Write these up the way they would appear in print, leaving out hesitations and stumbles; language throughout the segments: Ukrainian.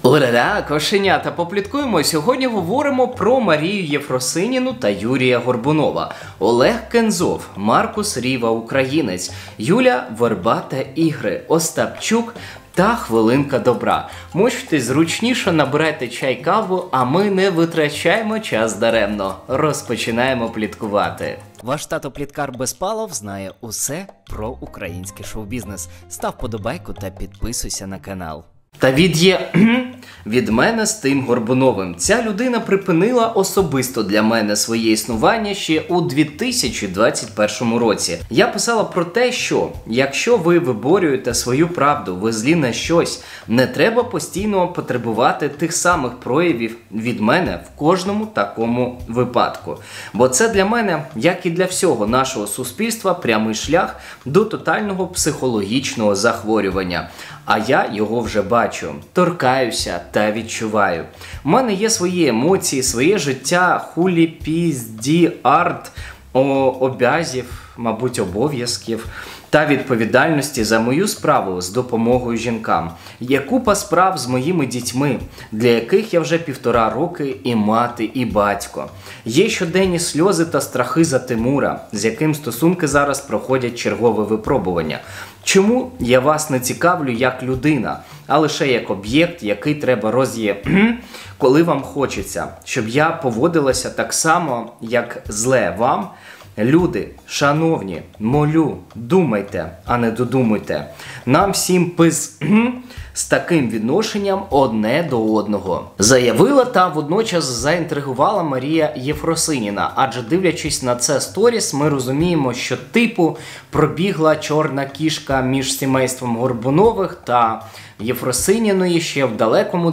Оля-ля, кошенята, попліткуємо. Сьогодні говоримо про Марію Єфросиніну та Юрія Горбунова, Олег Кензов, Маркус Ріва, українець, Юля Верба та Ігри, Остапчук та хвилинка добра. Можете зручніше, набирайте чай-каву, а ми не витрачаємо час даремно. Розпочинаємо пліткувати. Ваш тато-пліткар Безпалов знає усе про український шоу-бізнес. Став подобайку та підписуйся на канал. Та від мене з тим Горбуновим. Ця людина припинила особисто для мене своє існування ще у 2021 році. Я писала про те, що якщо ви виборюєте свою правду, ви злі на щось, не треба постійно потребувати тих самих проявів від мене в кожному такому випадку. Бо це для мене, як і для всього нашого суспільства, прямий шлях до тотального психологічного захворювання. А я його вже бачу, торкаюся та відчуваю. У мене є свої емоції, своє життя, хулі, пізді, арт, обязів, мабуть, обов'язків та відповідальності за мою справу з допомогою жінкам. Є купа справ з моїми дітьми, для яких я вже 1,5 роки і мати, і батько. Є щоденні сльози та страхи за Тимура, з яким стосунки зараз проходять чергове випробування. Чому я вас не цікавлю як людина, а лише як об'єкт, який треба коли вам хочеться, щоб я поводилася так само, як зле вам? Люди, шановні, молю, думайте, а не додумуйте. Нам всім з таким відношенням одне до одного. Заявила та водночас заінтригувала Марія Єфросиніна. Адже дивлячись на це сторіс, ми розуміємо, що типу пробігла чорна кішка між сімейством Горбунових та Єфросиніної ще в далекому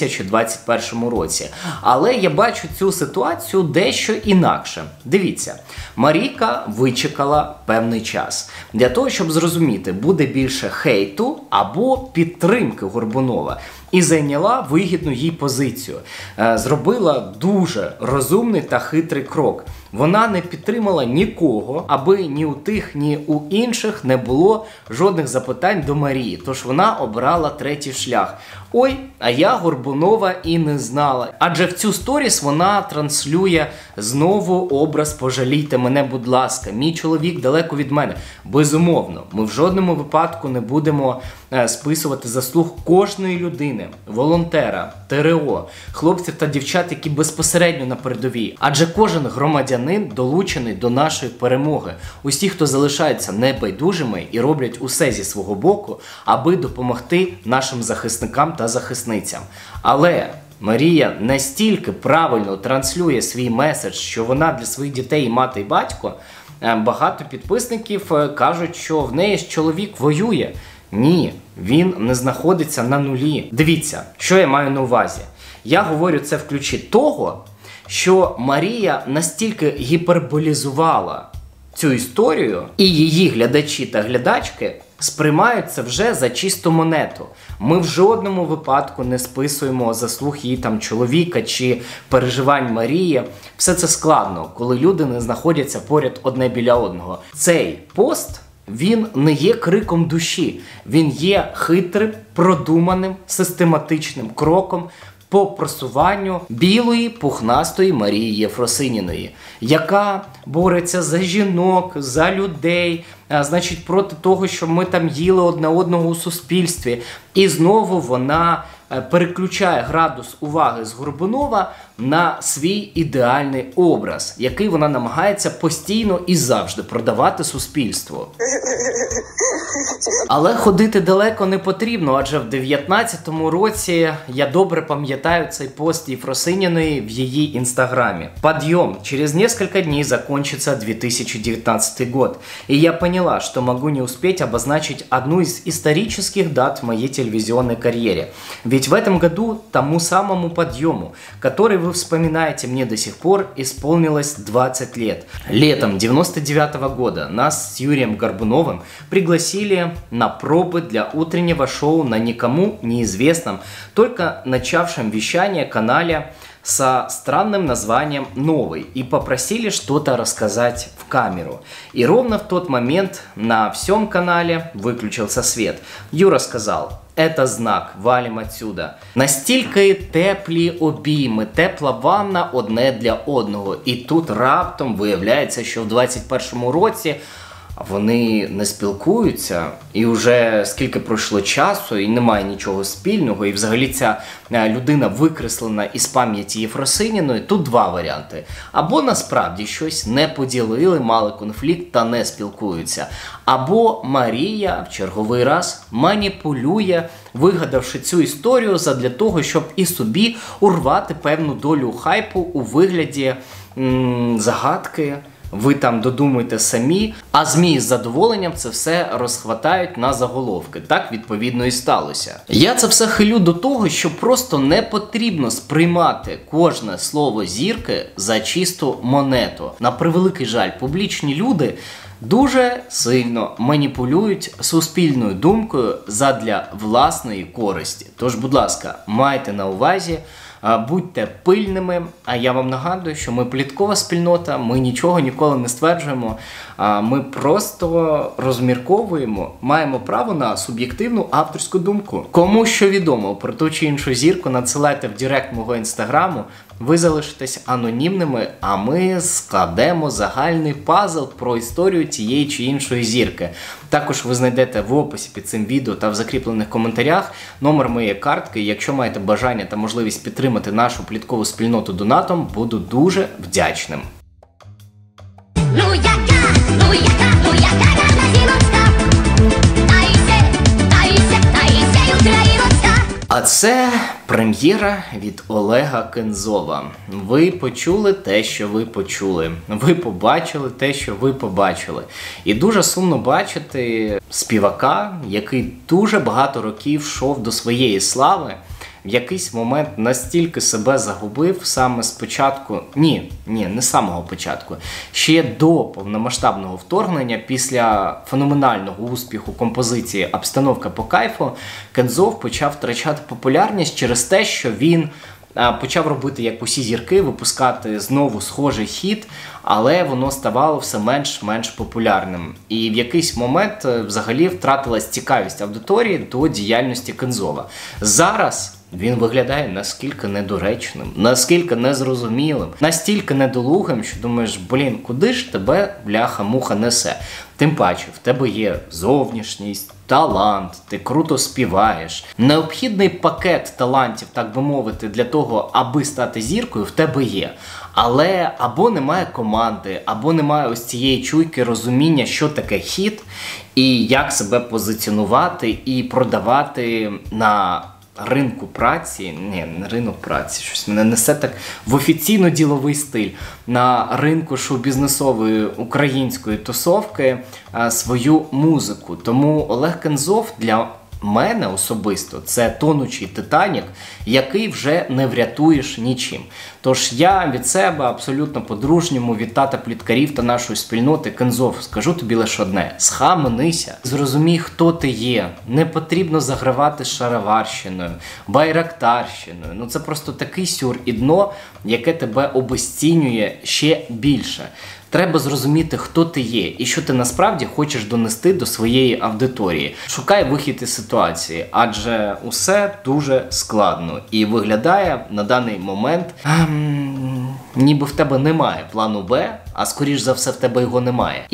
2021 році. Але я бачу цю ситуацію дещо інакше. Дивіться, Марійка вичекала певний час. Для того, щоб зрозуміти, буде більше хейту або підтримки Горбунова. І зайняла вигідну їй позицію. Зробила дуже розумний та хитрий крок. Вона не підтримала нікого, аби ні у тих, ні у інших не було жодних запитань до Марії. Тож вона обрала третій шлях. Ой, а я Горбунова і не знала. Адже в цю сторіс вона транслює знову образ «пожалійте мене, будь ласка, мій чоловік далеко від мене». Безумовно, ми в жодному випадку не будемо списувати заслуг кожної людини, волонтера, ТРО, хлопців та дівчат, які безпосередньо на передовій. Адже кожен громадянин долучений до нашої перемоги. Усі, хто залишаються небайдужими і роблять усе зі свого боку, аби допомогти нашим захисникам та захисницям. Але Марія настільки правильно транслює свій меседж, що вона для своїх дітей і мати, і батько, багато підписників кажуть, що в неї ж чоловік воює. Ні, він не знаходиться на нулі. Дивіться, що я маю на увазі. Я говорю це в ключі того, що Марія настільки гіперболізувала цю історію, і її глядачі та глядачки сприймають це вже за чисту монету. Ми в жодному випадку не списуємо заслуг її там чоловіка чи переживань Марії. Все це складно, коли люди не знаходяться поряд одне біля одного. Цей пост, він не є криком душі, він є хитрим, продуманим, систематичним кроком по просуванню білої пухнастої Марії Єфросиніної, яка бореться за жінок, за людей, значить проти того, щоб ми там їли одне одного у суспільстві. І знову вона переключає градус уваги з Горбунова на свій ідеальний образ, який вона намагається постійно і завжди продавати суспільству. Але ходити далеко не потрібно, адже в 2019 році я добре пам'ятаю цей пост Єфросиніної в її інстаграмі. «Подъем. Через несколько дней закончится 2019 год. И я поняла, что могу не успеть обозначить одну из исторических дат в моей телевизионной карьере. Ведь в этом году тому самому подъему, который вы вспоминаете, мне до сих пор исполнилось 20 лет. Летом 99 года нас с Юрием Горбуновым пригласили на пробы для утреннего шоу на никому неизвестном, только начавшем вещание канале со странным названием «Новый» и попросили что-то рассказать в камеру. И ровно в тот момент на всем канале выключился свет. Юра сказал: «Это знак, валим отсюда». Настільки теплі обійми, тепла ванна одне для одного. І тут раптом виявляється, що в 21-му році вони не спілкуються, і вже скільки пройшло часу, і немає нічого спільного, і взагалі ця людина викреслена із пам'яті Єфросиніної. Тут два варіанти. Або насправді щось не поділили, мали конфлікт та не спілкуються. Або Марія в черговий раз маніпулює, вигадавши цю історію задля того, щоб і собі урвати певну долю хайпу у вигляді загадки. Ви там додумуйте самі, а ЗМІ з задоволенням це все розхватають на заголовки. Так, відповідно, і сталося. Я це все хилю до того, що просто не потрібно сприймати кожне слово зірки за чисту монету. На превеликий жаль, публічні люди дуже сильно маніпулюють суспільною думкою задля власної користі. Тож, будь ласка, майте на увазі, будьте пильними, а я вам нагадую, що ми пліткова спільнота, ми нічого ніколи не стверджуємо, ми просто розмірковуємо, маємо право на суб'єктивну авторську думку. Кому що відомо про ту чи іншу зірку, надсилайте в директ мого інстаграму, ви залишитесь анонімними, а ми складемо загальний пазл про історію тієї чи іншої зірки. Також ви знайдете в описі під цим відео та в закріплених коментарях номер моєї картки. Якщо маєте бажання та можливість підтримати нашу пліткову спільноту донатом, буду дуже вдячним. А це прем'єра від Олега Кензова. Ви почули те, що ви почули. Ви побачили те, що ви побачили. І дуже сумно бачити співака, який дуже багато років йшов до своєї слави, в якийсь момент настільки себе загубив саме спочатку, не з самого початку, ще до повномасштабного вторгнення, після феноменального успіху композиції «Обстановка по кайфу», Кензов почав втрачати популярність через те, що він почав робити, як усі зірки, випускати знову схожий хіт, але воно ставало все менш популярним. І в якийсь момент взагалі втратилась цікавість аудиторії до діяльності Кензова. Зараз він виглядає наскільки недоречним, наскільки незрозумілим, настільки недолугим, що думаєш, куди ж тебе бляха-муха несе? Тим паче, в тебе є зовнішність, талант, ти круто співаєш. Необхідний пакет талантів, так би мовити, для того, аби стати зіркою, в тебе є. Але або немає команди, або немає ось цієї чуйки розуміння, що таке хіт, і як себе позиціонувати і продавати на ринку праці, не ринок праці, щось мене несе так в офіційно-діловий стиль, на ринку шоу-бізнесової української тусовки свою музику. Тому Олег Кензов для мене особисто це тонучий Титанік, який вже не врятуєш нічим. Тож я від себе абсолютно по-дружньому, від тата пліткарів та нашої спільноти: Кензов, скажу тобі лише одне: схаменися, зрозумій, хто ти є. Не потрібно загравати шароварщиною, байрактарщиною. Це просто такий сюр і дно, яке тебе обесцінює ще більше. Треба зрозуміти, хто ти є і що ти насправді хочеш донести до своєї аудиторії. Шукай вихід із ситуації, адже усе дуже складно. І виглядає на даний момент, ніби в тебе немає плану Б, а скоріш за все в тебе його немає.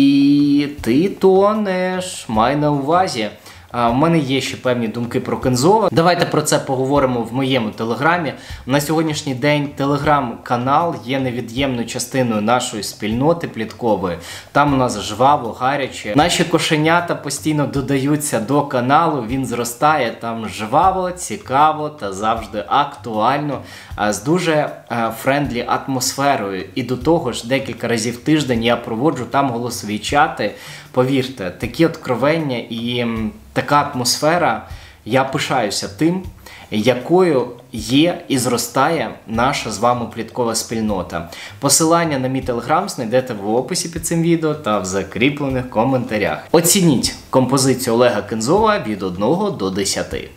І ти тонеш, май на увазі. У мене є ще певні думки про Кензова. Давайте про це поговоримо в моєму телеграмі. На сьогоднішній день телеграм-канал є невід'ємною частиною нашої спільноти пліткової. Там у нас жваво, гаряче. Наші кошенята постійно додаються до каналу, він зростає там жваво, цікаво та завжди актуально, з дуже френдлі атмосферою. І до того ж, декілька разів в тиждень я проводжу там голосові чати. Повірте, такі откровення і така атмосфера, я пишаюся тим. якою є і зростає наша з вами пліткова спільнота. Посилання на мій телеграм знайдете в описі під цим відео та в закріплених коментарях. Оцініть композицію Олега Кензова від 1 до 10.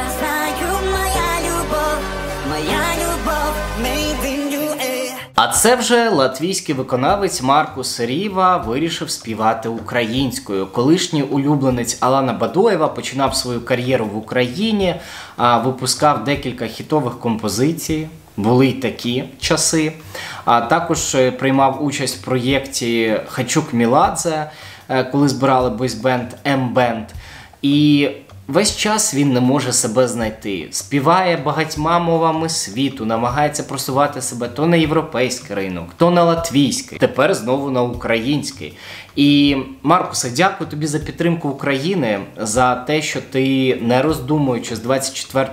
А це вже латвійський виконавець Маркус Ріва вирішив співати українською. Колишній улюбленець Алана Бадоєва починав свою кар'єру в Україні, випускав декілька хітових композицій, були й такі часи. Також приймав участь в проєкті Хачук Міладзе, коли збирали бойсбенд М-бенд. І весь час він не може себе знайти. Співає багатьма мовами світу, намагається просувати себе то на європейський ринок, то на латвійський, тепер знову на український. І, Маркусе, дякую тобі за підтримку України, за те, що ти, не роздумуючи, з 24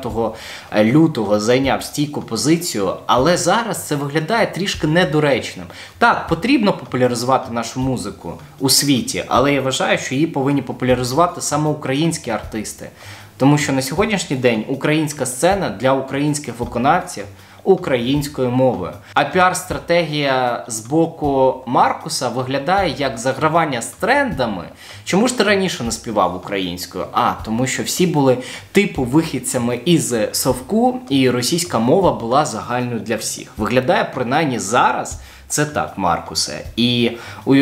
лютого зайняв стійку позицію, але зараз це виглядає трішки недоречним. Так, потрібно популяризувати нашу музику у світі, але я вважаю, що її повинні популяризувати саме українські артисти. Тому що на сьогоднішній день українська сцена для українських виконавців українською мовою. А піар-стратегія з боку Маркуса виглядає як загравання з трендами. Чому ж ти раніше не співав українською? Тому що всі були типу вихідцями із совку, і російська мова була загальною для всіх. Виглядає принаймні зараз це так, Маркусе. І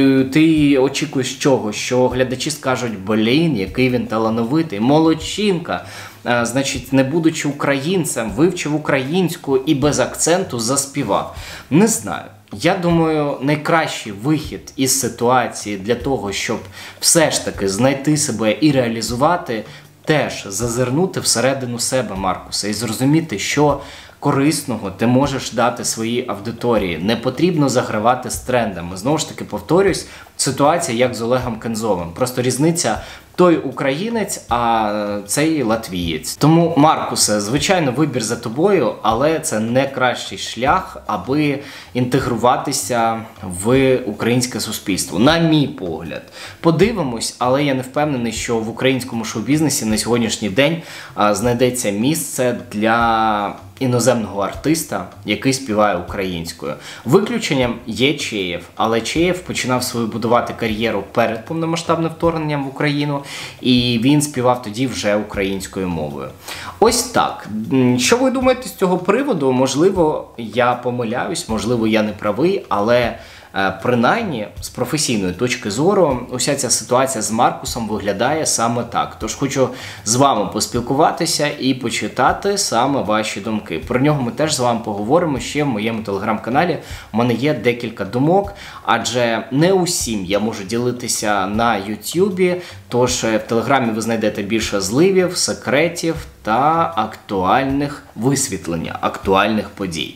ти очікуєш чого? Що глядачі скажуть: блін, який він талановитий, молодчинка. Значить, не будучи українцем, вивчив українську і без акценту заспівав. Не знаю. Я думаю, найкращий вихід із ситуації для того, щоб все ж таки знайти себе і реалізувати, теж зазирнути всередину себе, Маркуса, і зрозуміти, що корисного ти можеш дати своїй аудиторії. Не потрібно загравати з трендами. Знову ж таки, повторюсь, ситуація як з Олегом Кензовим. Просто різниця: той українець, а цей латвієць. Тому, Маркусе, звичайно, вибір за тобою, але це не кращий шлях, аби інтегруватися в українське суспільство. На мій погляд. Подивимось, але я не впевнений, що в українському шоу-бізнесі на сьогоднішній день знайдеться місце для іноземного артиста, який співає українською. Виключенням є Чеєв, але Чеєв починав свою будувати кар'єру перед повномасштабним вторгненням в Україну, і він співав тоді вже українською мовою. Ось так. Що ви думаєте з цього приводу? Можливо, я помиляюсь, можливо, я не правий, але принаймні, з професійної точки зору, уся ця ситуація з Маркусом виглядає саме так. Тож хочу з вами поспілкуватися і почитати саме ваші думки. Про нього ми теж з вами поговоримо ще в моєму телеграм-каналі. У мене є декілька думок, адже не усім я можу ділитися на Ютубі, тож в телеграмі ви знайдете більше зливів, секретів та актуальних висвітлення, актуальних подій.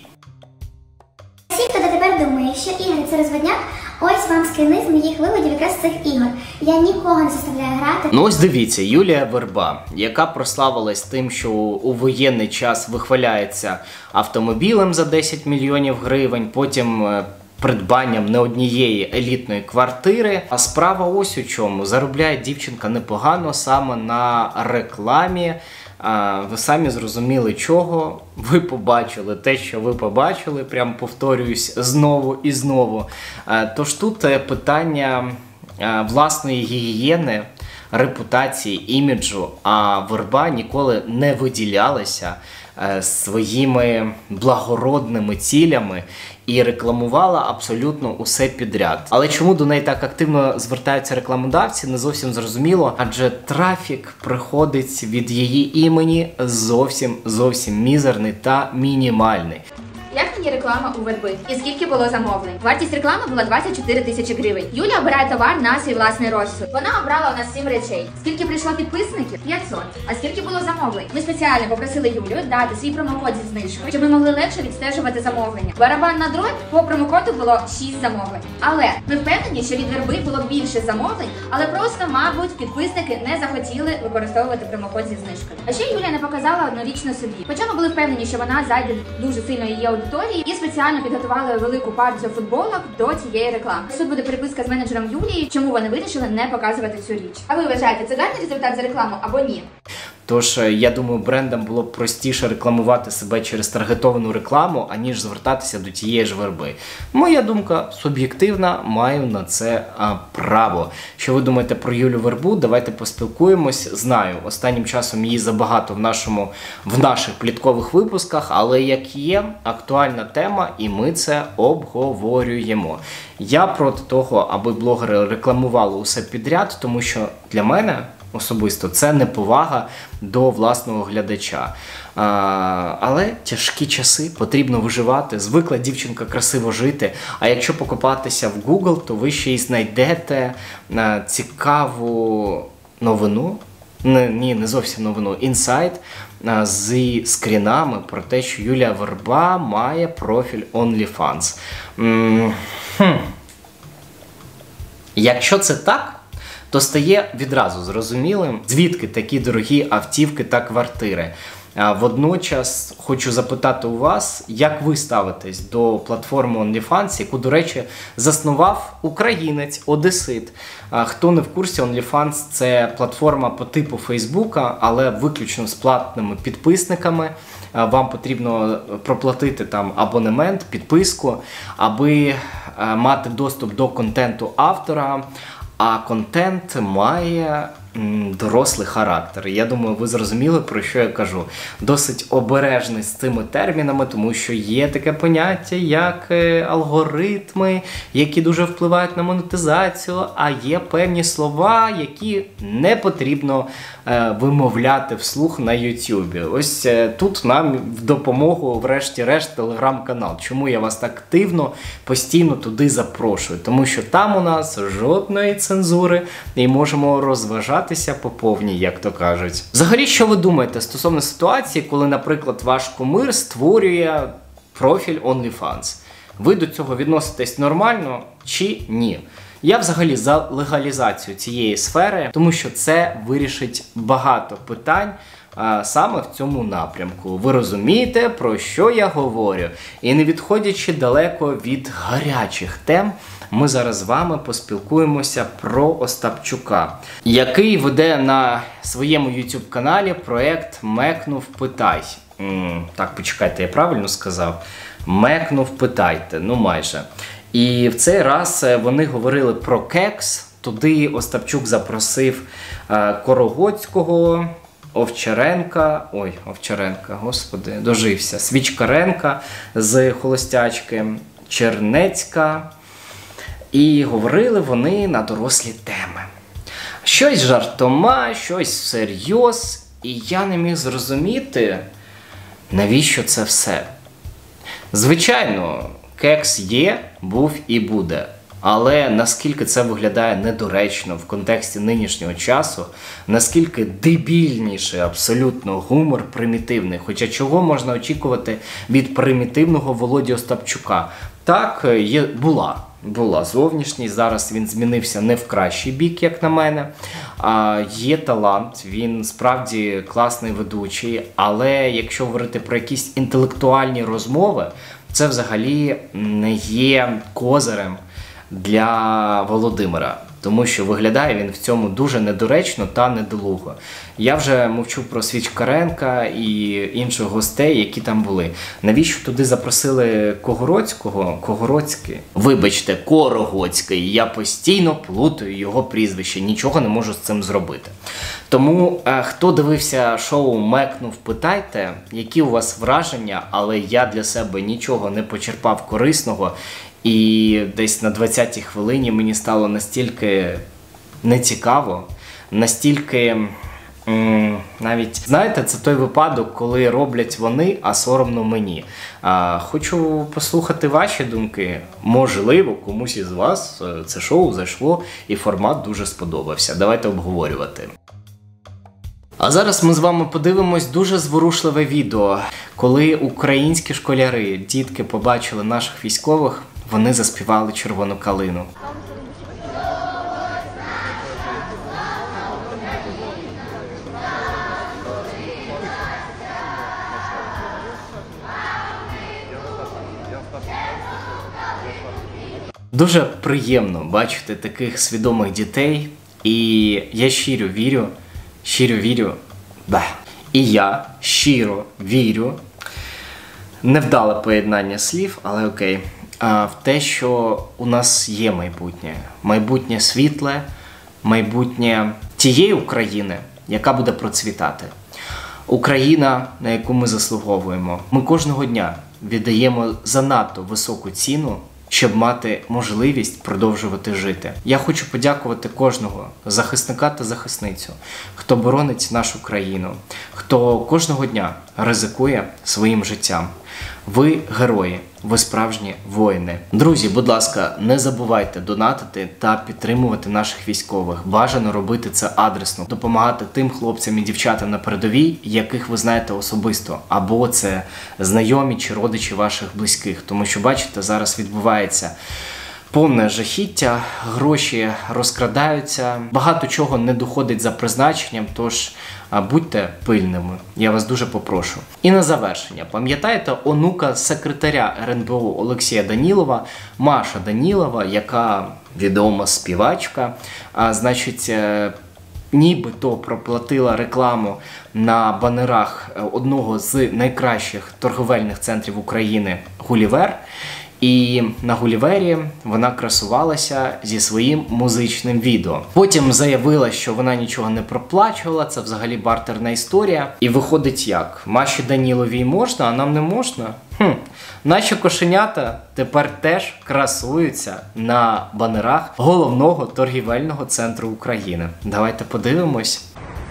Думаю, що ігри – це розводняк, ось вам скріни з моїх виводів якраз цих ігор. Я нікого не заставляю грати. Ну ось дивіться, Юлія Верба, яка прославилась тим, що у воєнний час вихваляється автомобілем за 10 мільйонів гривень, потім придбанням не однієї елітної квартири. А справа ось у чому. Заробляє дівчинка непогано саме на рекламі. Ви самі зрозуміли чого, ви побачили те, що ви побачили, прям повторююсь знову і знову. Тож тут питання власної гігієни, репутації, іміджу, а Верба ніколи не виділялася своїми благородними цілями і рекламувала абсолютно усе підряд. Але чому до неї так активно звертаються рекламодавці, не зовсім зрозуміло, адже трафік приходить від її імені зовсім мізерний та мінімальний. Як мені реклама у Верби? І скільки було замовлень? Вартість реклами була 24 тисячі гривень. Юля обирає товар на свій власний розсуд. Вона обрала у нас 7 речей. Скільки прийшло підписників? 500. А скільки було замовлень? Ми спеціально попросили Юлю дати свій промокод зі знижкою, щоб ми могли легше відстежувати замовлення. Барабан на дробь, по промокоду було 6 замовлень. Але ми впевнені, що від Верби було більше замовлень, але просто, мабуть, підписники не захотіли використовувати промокод зі знижкою. А ще Юля не показала однорічно собі. Хоча ми були впевнені, що вона зайде дуже сильно її аудиторії, і спеціально підготували велику партію футболок до цієї реклами. Тут буде переписка з менеджером Юлії, чому вони вирішили не показувати цю річ. А ви вважаєте, це гарний результат за рекламу або ні? Тож, я думаю, брендам було б простіше рекламувати себе через таргетовану рекламу, аніж звертатися до тієї ж верби. Моя думка суб'єктивна, маю на це право. Що ви думаєте про Юлю Вербу? Давайте поспілкуємось. Знаю, останнім часом її забагато в наших пліткових випусках, але як є, актуальна тема, і ми це обговорюємо. Я проти того, аби блогери рекламували усе підряд, тому що для мене особисто це неповага до власного глядача. Але тяжкі часи, потрібно виживати. Звикла дівчинка красиво жити. А якщо покопатися в Google, то ви ще й знайдете цікаву новину. Не зовсім новину, інсайт з скрінами про те, що Юлія Верба має профіль OnlyFans. Якщо це так, то стає відразу зрозумілим, звідки такі дорогі автівки та квартири. Водночас хочу запитати у вас, як ви ставитесь до платформи OnlyFans, яку, до речі, заснував українець, одесит. Хто не в курсі, OnlyFans – це платформа по типу Фейсбука, але виключно з платними підписниками. Вам потрібно проплатити там абонемент, підписку, аби мати доступ до контенту автора, а контент має дорослий характер. Я думаю, ви зрозуміли, про що я кажу. Досить обережний з цими термінами, тому що є таке поняття, як алгоритми, які дуже впливають на монетизацію, а є певні слова, які не потрібно вимовляти вслух на YouTube. Ось тут нам в допомогу, врешті-решт, телеграм-канал. Чому я вас так активно, постійно туди запрошую? Тому що там у нас жодної цензури і можемо розважатися по повній, як то кажуть. Взагалі, що ви думаєте стосовно ситуації, коли, наприклад, ваш кумир створює профіль OnlyFans? Ви до цього відноситесь нормально чи ні? Я взагалі за легалізацію цієї сфери, тому що це вирішить багато питань саме в цьому напрямку. Ви розумієте, про що я говорю? І не відходячи далеко від гарячих тем, ми зараз з вами поспілкуємося про Остапчука, який веде на своєму YouTube-каналі проєкт «Мекнув, питай». Так, почекайте, я правильно сказав? «Мекнув, питайте», ну майже. І в цей раз вони говорили про кекс. Туди Остапчук запросив Корогоцького, Овчаренка, господи, дожився, Свічкаренка з Холостячки, Чернецька. І говорили вони на дорослі теми. Щось жартома, щось всерйоз. І я не міг зрозуміти, навіщо це все. Звичайно, кекс є, був і буде. Але наскільки це виглядає недоречно в контексті нинішнього часу, наскільки дебільніший абсолютно гумор примітивний. Хоча чого можна очікувати від примітивного Володі Остапчука? Так, була зовнішність, зараз він змінився не в кращий бік, як на мене. Є талант, він справді класний ведучий, але якщо говорити про якісь інтелектуальні розмови, це взагалі не є козирем для Володимира. Тому що виглядає він в цьому дуже недоречно та недолуго. Я вже мовчу про Свічкаренка і інших гостей, які там були. Навіщо туди запросили Корогоцький. Я постійно плутаю його прізвище, нічого не можу з цим зробити. Тому, хто дивився шоу «Мекнув, питайте», які у вас враження, але я для себе нічого не почерпав корисного. І десь на 20-й хвилині мені стало настільки нецікаво, настільки, навіть, знаєте, це той випадок, коли роблять вони, а соромно мені. Хочу послухати ваші думки. Можливо, комусь із вас це шоу зайшло і формат дуже сподобався. Давайте обговорювати. А зараз ми з вами подивимось дуже зворушливе відео, коли українські школяри, дітки побачили наших військових, вони заспівали «Червону калину». Дуже приємно бачити таких свідомих дітей, і я щиро вірю, І я щиро вірю, невдале поєднання слів, але окей, в те, що у нас є майбутнє. Майбутнє світле, майбутнє тієї України, яка буде процвітати. Україна, на яку ми заслуговуємо. Ми кожного дня віддаємо занадто високу ціну, щоб мати можливість продовжувати жити. Я хочу подякувати кожного захисника та захисницю, хто боронить нашу країну, хто кожного дня ризикує своїм життям. Ви герої, ви справжні воїни. Друзі, будь ласка, не забувайте донатити та підтримувати наших військових. Бажано робити це адресно, допомагати тим хлопцям і дівчатам на передовій, яких ви знаєте особисто, або це знайомі чи родичі ваших близьких. Тому що, бачите, зараз відбувається повне жахіття, гроші розкрадаються, багато чого не доходить за призначенням, тож будьте пильними, я вас дуже попрошу. І на завершення, пам'ятаєте онука секретаря РНБО Олексія Данілова, Маша Данілова, яка відома співачка, нібито проплатила рекламу на банерах одного з найкращих торговельних центрів України «Гулівер». І на Гулівері вона красувалася зі своїм музичним відео. Потім заявила, що вона нічого не проплачувала, це взагалі бартерна історія. І виходить як? Маші Даніловій можна, а нам не можна? Наші кошенята тепер теж красуються на банерах головного торгівельного центру України. Давайте подивимось.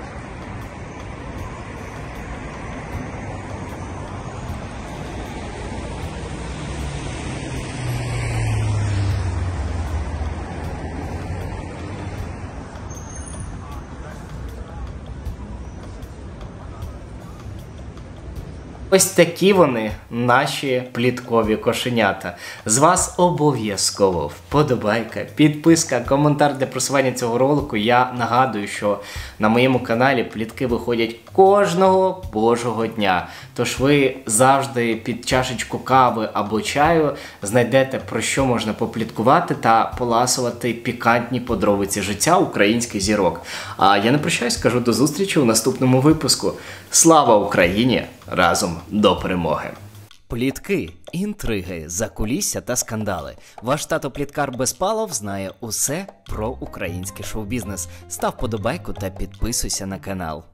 Ось такі вони, наші пліткові кошенята. З вас обов'язково вподобайка, підписка, коментар для просування цього ролику. Я нагадую, що на моєму каналі плітки виходять кожного божого дня. Тож ви завжди під чашечку кави або чаю знайдете, про що можна попліткувати та поласувати пікантні подробиці життя українських зірок. А я не прощаюсь, кажу до зустрічі у наступному випуску. Слава Україні! Разом до перемоги! Плітки, інтриги, закулісся та скандали. Ваш тато-пліткар Безпалов знає усе про український шоу-бізнес. Став подобайку та підписуйся на канал.